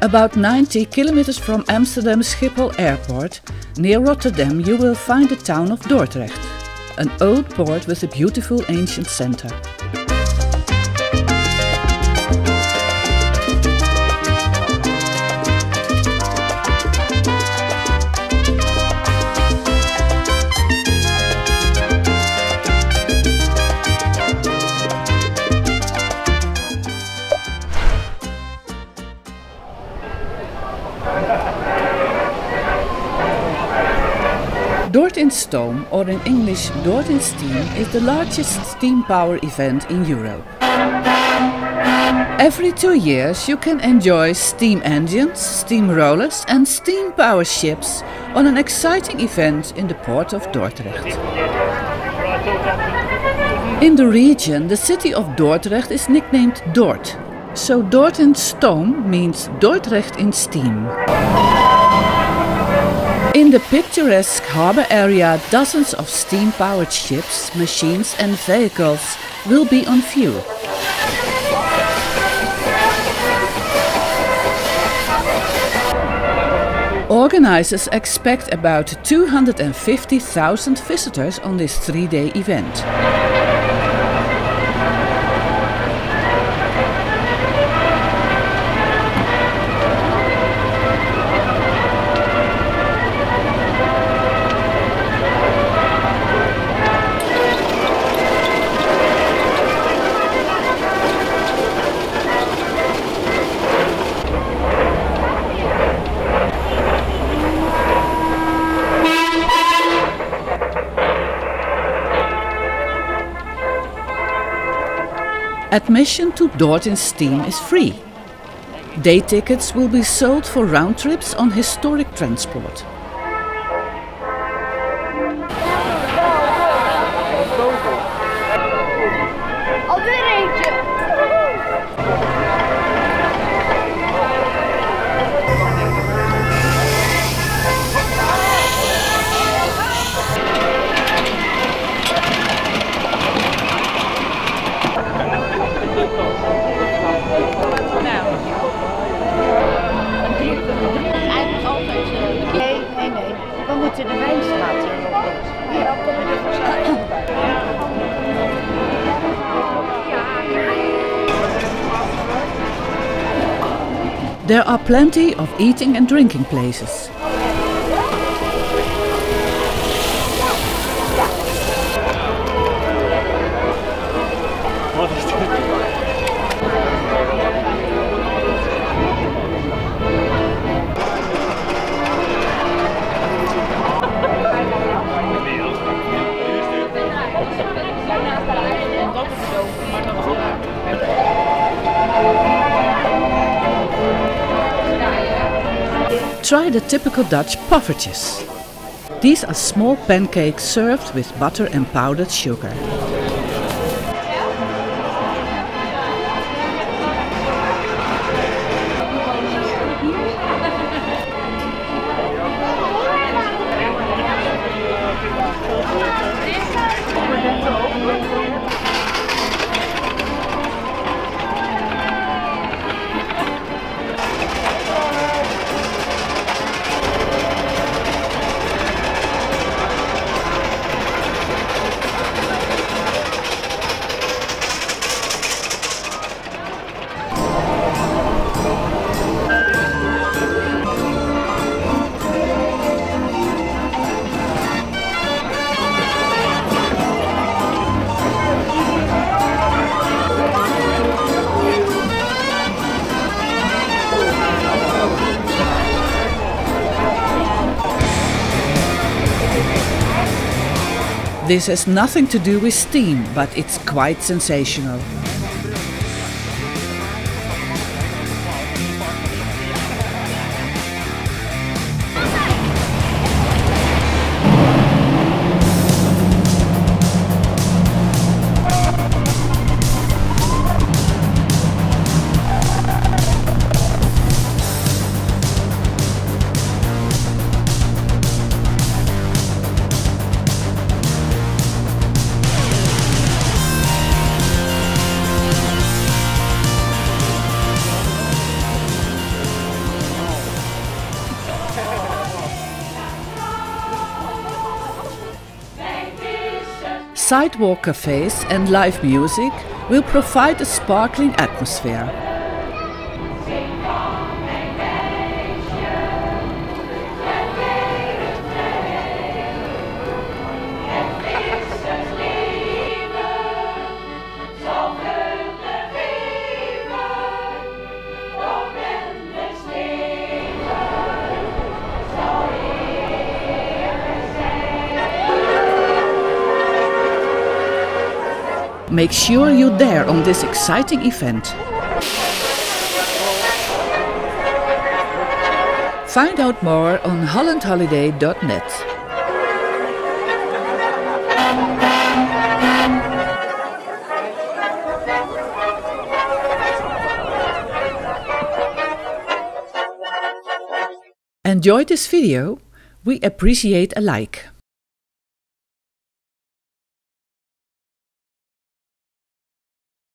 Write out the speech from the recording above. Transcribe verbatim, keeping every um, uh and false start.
About ninety kilometers from Amsterdam Schiphol Airport, near Rotterdam, you will find the town of Dordrecht, an old port with a beautiful ancient center. Dort in Stoom, or in English Dort in Steam, is the largest steam power event in Europe. Every two years you can enjoy steam engines, steam rollers and steam power ships on an exciting event in the port of Dordrecht. In the region, the city of Dordrecht is nicknamed Dort, so Dort in Stoom means Dordrecht in steam. In the picturesque harbour area, dozens of steam-powered ships, machines and vehicles will be on view. Organisers expect about two hundred fifty thousand visitors on this three-day event. Admission to Dort in Steam is free. Day tickets will be sold for round trips on historic transport. Alweer eentje! Nee, nee, nee. We moeten de Wijnstraat in. There are plenty of eating and drinking places. Try the typical Dutch poffertjes. These are small pancakes served with butter and powdered sugar. This has nothing to do with steam, but it's quite sensational. sidewalk cafes and live music will provide a sparkling atmosphere. Make sure you're there on this exciting event. Find out more on holland holiday dot net. Enjoyed this video? We appreciate a like.